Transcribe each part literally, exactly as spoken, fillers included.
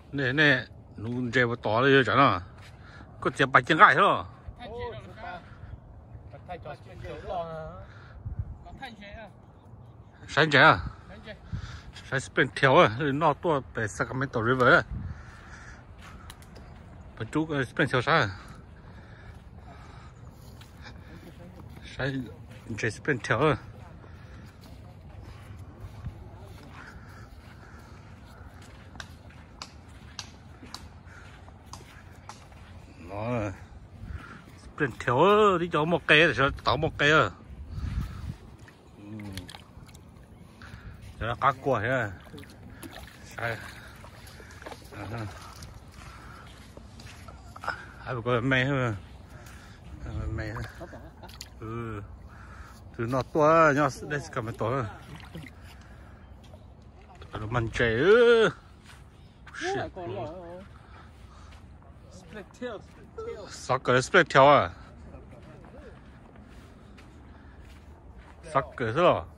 nè nè nó chơi vào to rồi chả nó có chém bạch chân gái thôi sáng chế à sáng spin theo à nó to để Sacramento River à và chú spin theo sao sáng chế spin theo à nó spin theo đi cho một cây để tạo một cây à đó cá cua ha sai ai bảo có mày hơn mày ừ từ nó to nhá đây cầm cái to nó mình chạy ư soccer split tail à soccer thế nào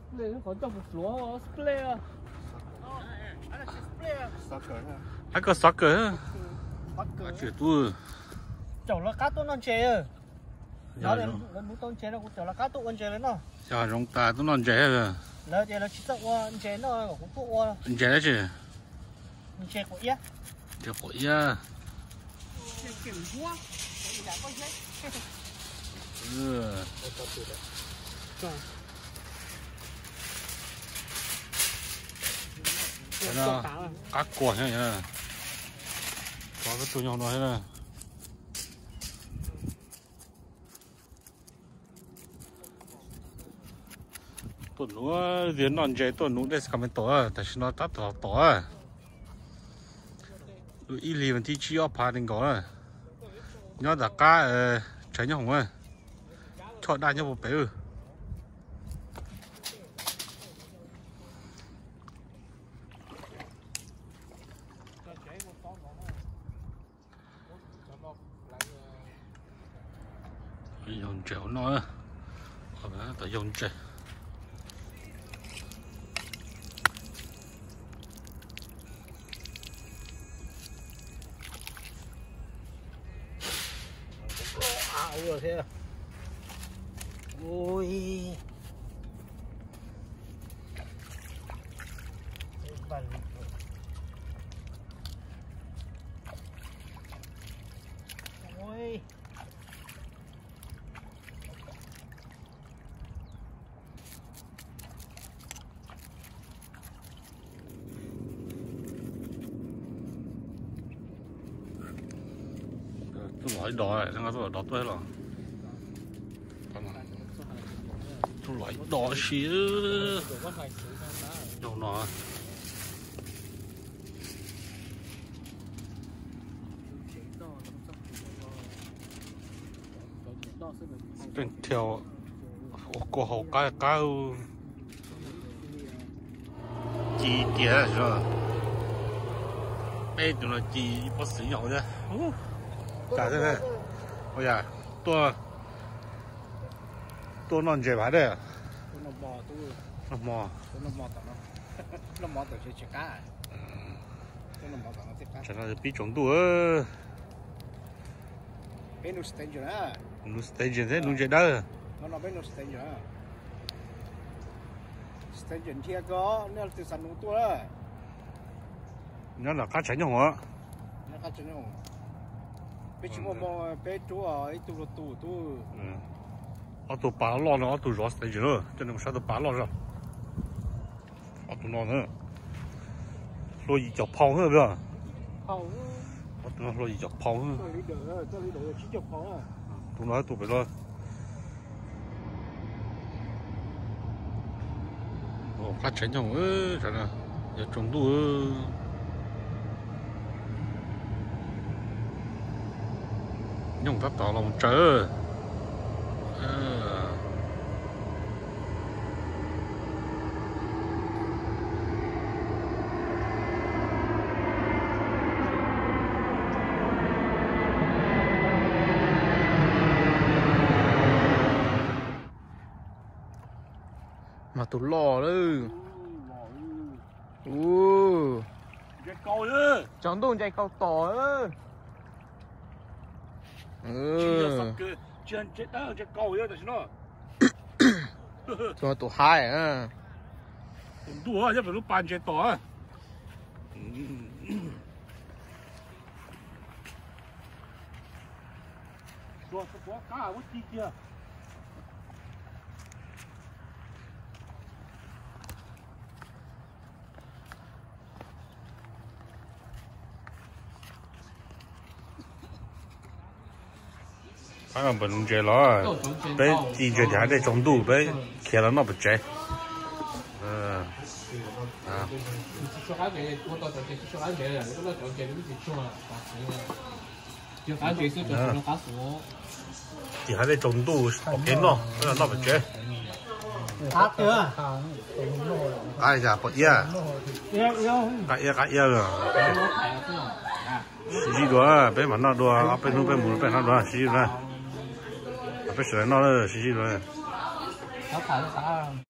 anh có soccer anh chỉ tu chậu là cá tôm non chè à nó lên lên mũi tôm chè nó cũng chậu là cá tôm non chè lên nó chả rong ta tôm non chè à là chè là chỉ sợ qua chè nó cũng phụ qua chè đấy chứ chè của ia chè của ia kiểu hoa ừ nó cá cua thế này có cái tụi nhau nói là tụi nó diễn non chơi tụi nó để cầm tổ à tại sao nó tắt tổ tổ à tụi y lì vẫn thi chi ở phá đến đó à nhớ là cá trái nhau không à cho đai nhau một bé ừ dùng chéo nó ở đó tại dùng chè ảo rồi thế ôi ôi tôi loại đỏ này nó tôi đỏ tôi rồi tôi loại đỏ xíu đâu nó bên theo của hậu cá cá chỉ tía rồi bây giờ nó chỉ có sử dụng thôi cả thế này ôi à tôi tôi non chơi bài đấy nó mò tôi nó mò nó mò tao nó nó mò tao chơi chơi cá nó mò tao nó chơi cá chẳng là bị trống đùa bên nó stage rồi á nó stage thế nó chơi đó nó nó bên nó stage rồi á stage kia có nó từ sản nông tua đó nó là cá chảy nhau hả nó cá chảy nhau bé chỉ mò mò bé chú ở tu tu tu tu ở tụ bà lo nó ở tụ rõ stage nữa cho nên sao tụ bà lo ra ở tụ nó nữa lo gì chọc phong hơn rồi phong ở tụ nó lo gì chọc phong hơn tôi đi được tôi đi được chỉ chọc phong à tụ nó tụ phải lo ồ cá chảy nhau ơi trời ơi giờ trồng đu nhung tắt tỏ lòng trời mà tụi lò đấy. Ồ. câu nữa chọn tôi chạy câu tỏi ừ chuyện chết đó chết câu nữa là nó cho tụ hai à đủ à chứ phải lúc bàn chết tỏi rồi có cá ở cái kia反正不能接了，被一接电的中毒，被开了那不接。嗯，啊。 小孩子，我到这小孩子了，我老叫接你去吃嘛，打死了。就反正就是就是那打死。 底下的中毒，给了，那那不接。 Hạt chưa? Ai già bật ya? Cái ya cái ya rồi. Xí xí đó, bé mà nó đó, bé nó bé mù bé nó đó, xí xí đó. Bé sửa nó là xí xí đó.